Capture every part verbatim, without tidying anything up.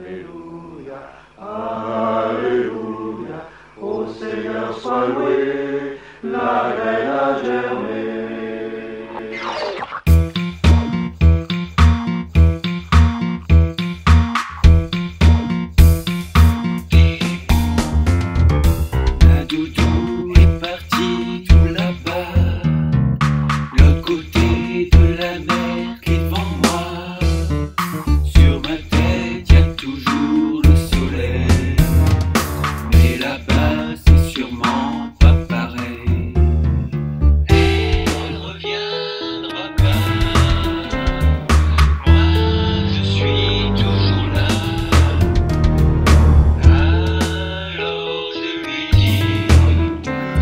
Alléluia, Alléluia, ô Seigneur sois loué, la graine a germé. La doudou est partie tout là-bas, l'autre côté de la mer qui est devant moi. Sur ma tête y a toujours le soleil, mais là-bas c'est sûrement pas pareil. Elle reviendra pas, moi je suis toujours là. Alors je lui dis,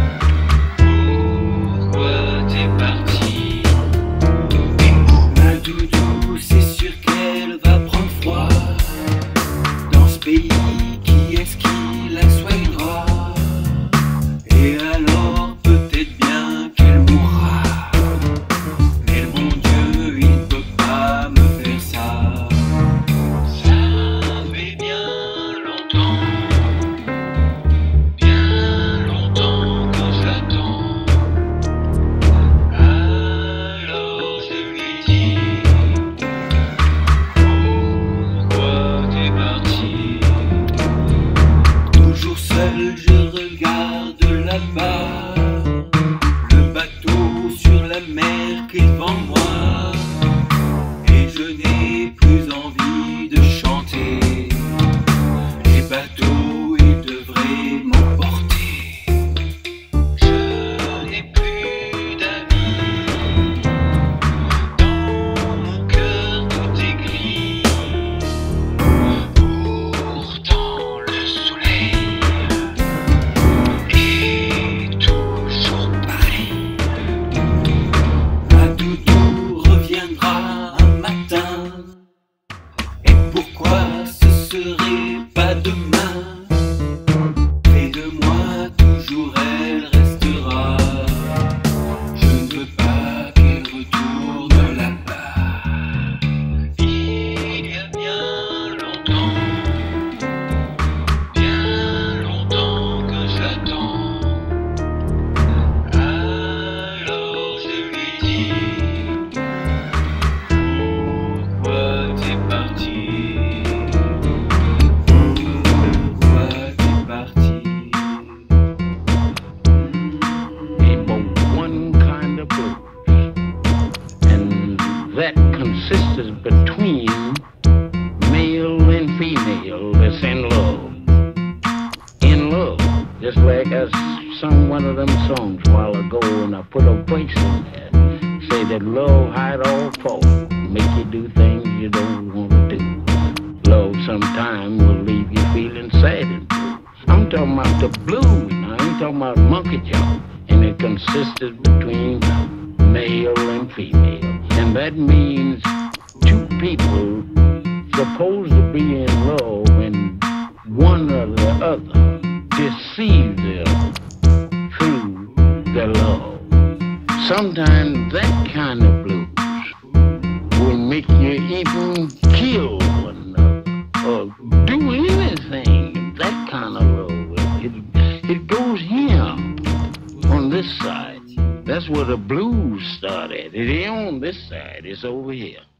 pourquoi t'es parti? Ma doudou, c'est sûr qu'elle va prendre froid dans ce pays. Qui est-ce qui la soignera? Et alors peut-être bien qu'elle mourra, mais le bon Dieu il ne peut pas me faire ça. Ça fait bien longtemps, bien longtemps que je l'attends. Alors je lui dis, pourquoi t'es parti? Toujours seul je regarde là-bas, le bateau sur la mer qui est devant moi, et je n'ai plus envie de chanter. Les bateaux ils devraient m'emporter. Je n'ai plus d'amis, dans mon cœur tout est gris. Pourtant le soleil est toujours pareil. Ma doudou reviendra un matin, et pourquoi ce serait pas demain? Près de moi toujours elle restera. Je ne veux pas qu'elle retourne là-bas. Il y a bien longtemps, bien longtemps que je l'attends. Alors je lui dis, pourquoi t'es parti? Pourquoi t'es parti? Ain't but one kind of blues, and that consists between male and female that's in love. In love, just like I sung one of them songs a while ago, and I put a voice in there. Say that love hide all fault, make you do things you don't want to do. Love sometime will leave you feeling sad and blue. I'm talking about the blues now, I ain't talking about monkey jaw. And it consists between male and female. And that means two people supposed to be in love, and one or the other deceives them through their love. Sometimes that kind of blues will make you even kill one another or do anything. That kind of love, it, it goes here on this side. That's where the blues started. It ain't on this side, it's over here.